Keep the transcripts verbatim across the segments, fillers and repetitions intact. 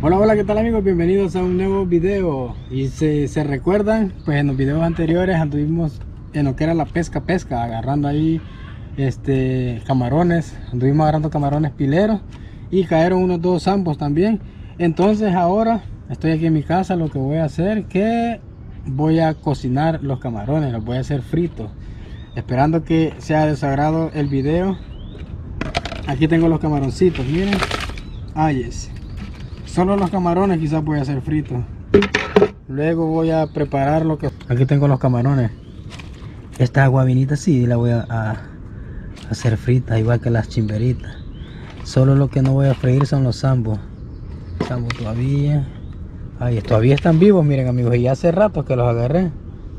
Hola, hola, ¿qué tal amigos? Bienvenidos a un nuevo video. Y si se recuerdan, pues en los videos anteriores anduvimos en lo que era la pesca, pesca, agarrando ahí este camarones, anduvimos agarrando camarones pileros y cayeron unos dos zambos también. Entonces ahora estoy aquí en mi casa, lo que voy a hacer que voy a cocinar los camarones, los voy a hacer fritos, esperando que sea de su agrado el video. Aquí tengo los camaroncitos, miren. Ahí es. Solo los camarones quizás voy a hacer fritos. Luego voy a preparar lo que... Aquí tengo los camarones. Esta guabinita sí la voy a, a hacer frita, igual que las chimberitas. Solo lo que no voy a freír son los zambos. Zambos todavía. Ay, todavía están vivos, miren amigos. Y hace rato que los agarré.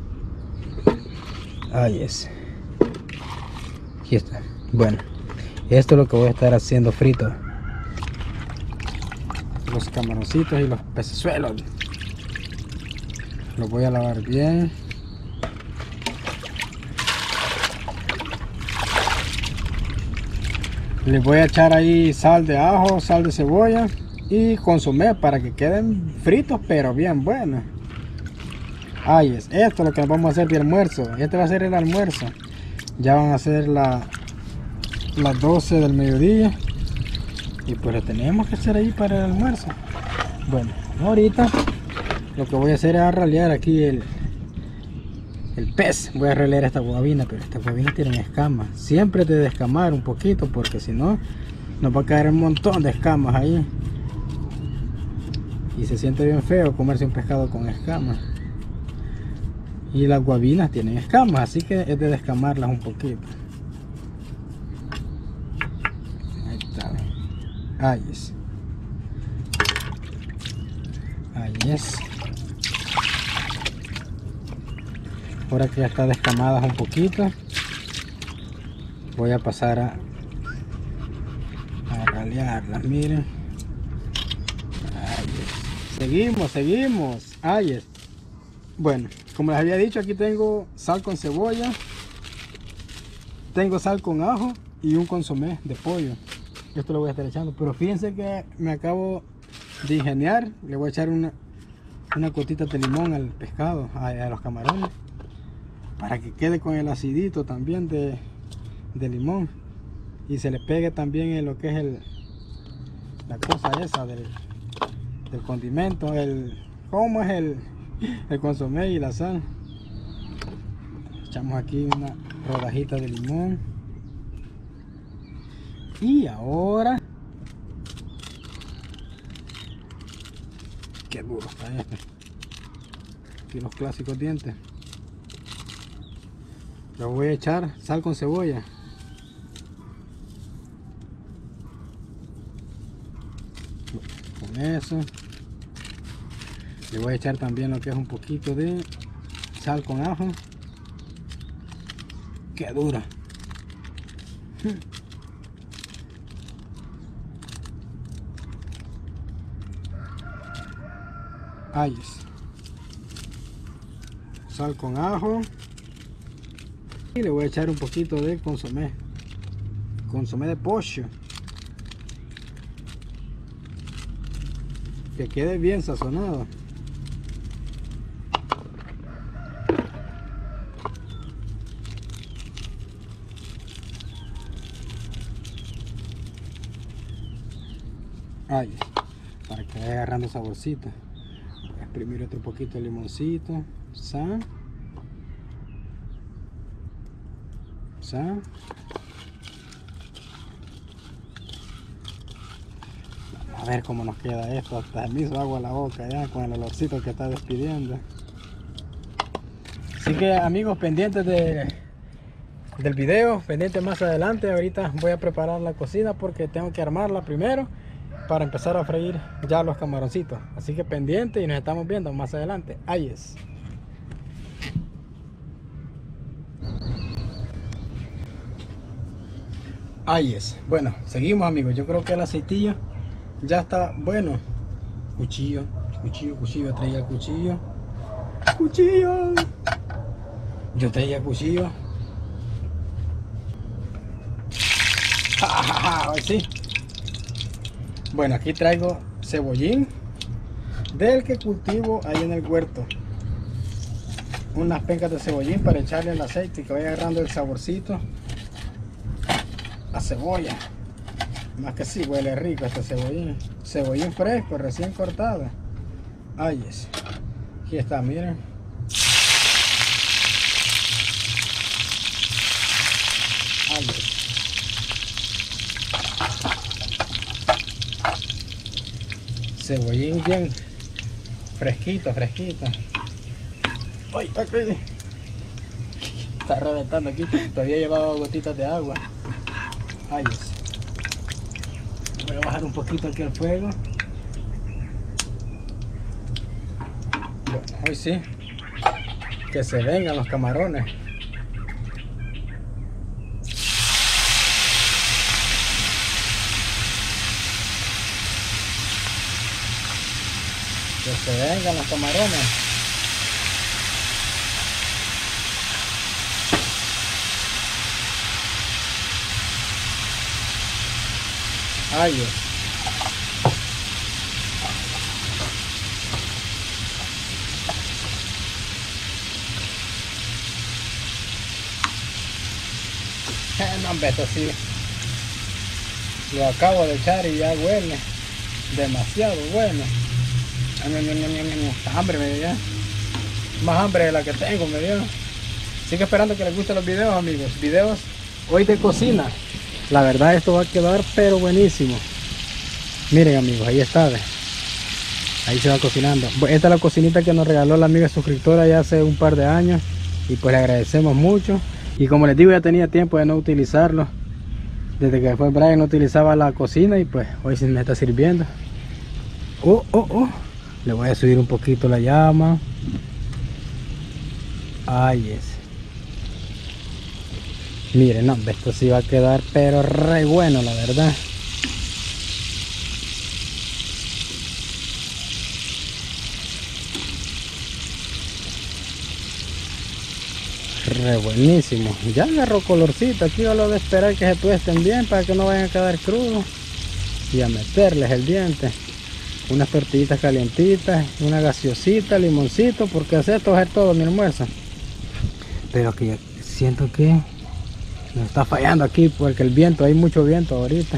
Ahí es. Aquí está. Bueno, esto es lo que voy a estar haciendo frito. Los camaroncitos y los pecesuelos los voy a lavar bien. Les voy a echar ahí sal de ajo, sal de cebolla y consomé para que queden fritos pero bien buenos. Ahí es, esto es lo que vamos a hacer de almuerzo. Este va a ser el almuerzo. Ya van a ser la, las doce del mediodía. Y pues lo tenemos que hacer ahí para el almuerzo. Bueno, ahorita lo que voy a hacer es ralear aquí el, el pez. Voy a ralear esta guabina, pero esta guabina tiene escamas. Siempre de descamar un poquito, porque si no nos va a caer un montón de escamas ahí. Y se siente bien feo comerse un pescado con escamas. Y las guabinas tienen escamas, así que es de descamarlas un poquito. Ahí está. Ahí es. Ahí es. Ahora que ya está descamadas un poquito, voy a pasar a, a ralearlas, miren. Ahí es. Seguimos, seguimos. Ahí es. Bueno, como les había dicho, aquí tengo sal con cebolla, tengo sal con ajo y un consomé de pollo. Esto lo voy a estar echando, pero fíjense que me acabo de ingeniar. Le voy a echar una, una gotita de limón al pescado, a, a los camarones, para que quede con el acidito también de, de limón y se le pegue también en lo que es el, la cosa esa del, del condimento, el, ¿cómo es el, el consomé y la sal? Echamos aquí una rodajita de limón. Y ahora, qué duro está este. Aquí los clásicos dientes. Le voy a echar sal con cebolla. Con eso. Le voy a echar también lo que es un poquito de sal con ajo. Qué dura. Ahí es. Sal con ajo. Y le voy a echar un poquito de consomé. Consomé de pollo. Que quede bien sazonado. Ahí es. Para que vaya agarrando saborcito. Exprimir otro poquito de limoncito, sal, sal, a ver cómo nos queda esto. Hasta me hizo agua a la boca ya con el olorcito que está despidiendo. Así que amigos, pendientes de, del video, pendientes más adelante. Ahorita voy a preparar la cocina porque tengo que armarla primero para empezar a freír ya los camaroncitos. Así que pendiente y nos estamos viendo más adelante. Ahí es. Ahí es. Bueno, seguimos amigos. Yo creo que el aceitillo ya está bueno. Cuchillo, cuchillo, cuchillo. Traía el cuchillo. Cuchillo. Yo traía el cuchillo. Ja, ja, ja, sí. Bueno, aquí traigo cebollín, del que cultivo ahí en el huerto. Unas pencas de cebollín para echarle el aceite y que vaya agarrando el saborcito a cebolla. Más que sí, huele rico este cebollín. Cebollín fresco, recién cortado. Ay, es. Aquí está, miren. Ay, es. Cebollín bien fresquito, fresquito. Ay, aquí. Está reventando aquí. Todavía llevaba gotitas de agua. Ay, es. Voy a bajar un poquito aquí el fuego. Bueno, hoy sí. Que se vengan los camarones. Que se vengan los camarones. Ay, Dios. Eh, no, hombre, esto sí. Lo acabo de echar y ya huele demasiado bueno. Hambre me dio ya. Más hambre de la que tengo me dio. Sigo esperando que les gusten los videos, amigos. Videos hoy de cocina. La verdad esto va a quedar pero buenísimo. Miren, amigos, ahí está. ¿Ve? Ahí se va cocinando. Esta es la cocinita que nos regaló la amiga suscriptora ya hace un par de años. Y pues le agradecemos mucho. Y como les digo, ya tenía tiempo de no utilizarlo. Desde que fue Brian no utilizaba la cocina. Y pues hoy sí me está sirviendo. Oh, oh, oh. Le voy a subir un poquito la llama. Ay, es. Miren, no, esto sí va a quedar pero re bueno, la verdad. Re buenísimo. Ya agarró colorcito. Aquí yo lo voy a esperar que se tuesten bien para que no vayan a quedar crudos. Y a meterles el diente. Unas tortillitas calientitas, una gaseosita, limoncito, porque hace esto va a ser todo mi almuerzo. Pero que siento que nos está fallando aquí porque el viento, hay mucho viento ahorita.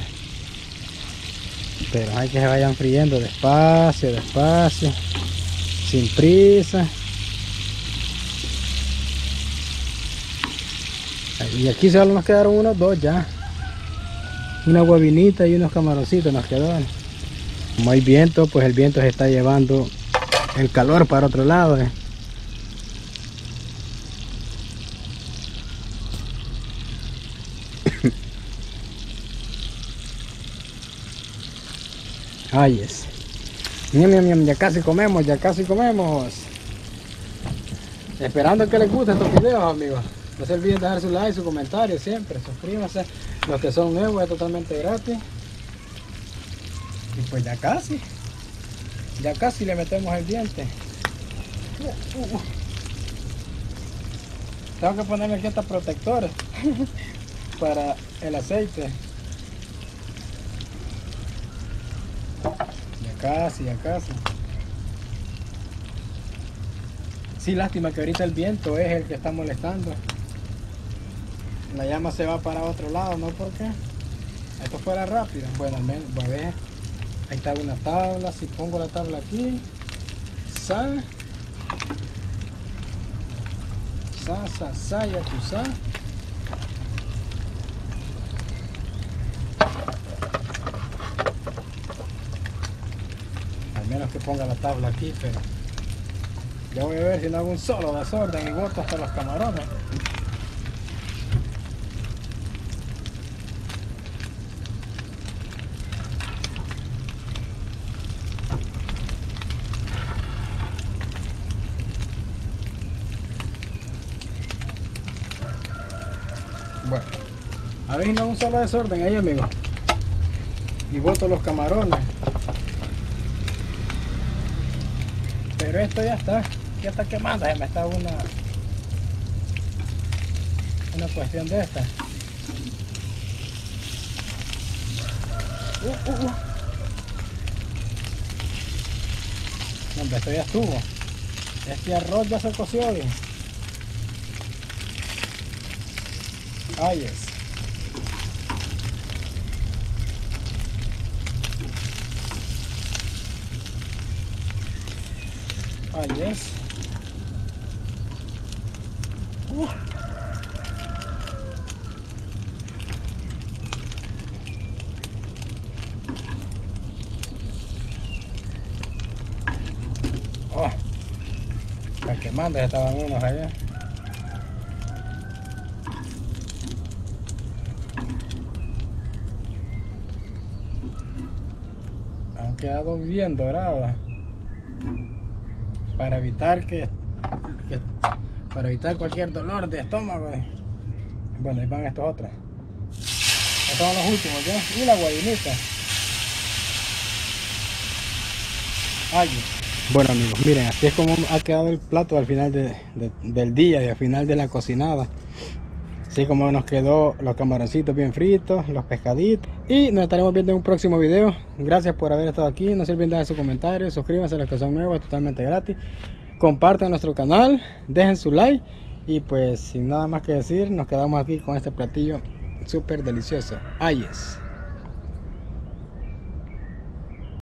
Pero hay que se vayan friendo despacio, despacio, sin prisa. Y aquí solo nos quedaron unos dos ya. Una huevinita y unos camaroncitos nos quedaron. Como hay viento, pues el viento se está llevando el calor para otro lado. ¿eh? Ay, es. Miam, miam, miam, ya casi comemos, ya casi comemos. Esperando que les gusten estos videos, amigos. No se olviden dejar su like, su comentario siempre. Suscríbanse. Los que son nuevos es totalmente gratis. Y pues ya casi. Ya casi le metemos el diente. Tengo que ponerle aquí estos protectores para el aceite. Ya casi, ya casi. Sí, lástima que ahorita el viento es el que está molestando. La llama se va para otro lado, ¿no? Porque esto fuera rápido. Bueno, al menos, voy a ver. Ahí está una tabla. Si pongo la tabla aquí, sa, sa, sa, sa, ya tú sa. Al menos que ponga la tabla aquí, pero ya voy a ver si no hago un solo desorden y boto hasta los camarones. Bueno, a ver si no hago un solo desorden ahí, amigos. Y boto los camarones. Pero esto ya está, ya está quemando, se me está una una cuestión de esta. Uh, uh, uh. No, esto ya estuvo. Este arroz ya se coció bien. Ay, es. Ay, es. Uh. Oh, está quemando, ya estaban unos allá. Han quedado bien dorados. Para evitar que, que para evitar cualquier dolor de estómago. Bueno, ahí van estos otros. Estos son los últimos ya. Y la guayinita. Ay. Bueno amigos, miren, así es como ha quedado el plato al final de, de, del día y al final de la cocinada. Así como nos quedó los camaroncitos bien fritos, los pescaditos. Y nos estaremos viendo en un próximo video. Gracias por haber estado aquí. No se olviden de dejar su comentario, suscríbanse a los que son nuevos, totalmente gratis. Compartan nuestro canal, dejen su like. Y pues sin nada más que decir, nos quedamos aquí con este platillo súper delicioso. Ay es.